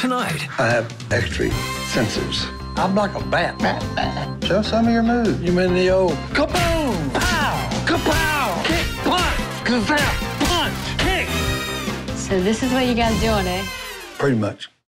tonight. I have extra sensors. I'm like a bat. Show some of your moves. You mean the old kaboom, pow, kapow, kick, punch, kazap, punch, kick. So this is what you guys doing, eh? Pretty much.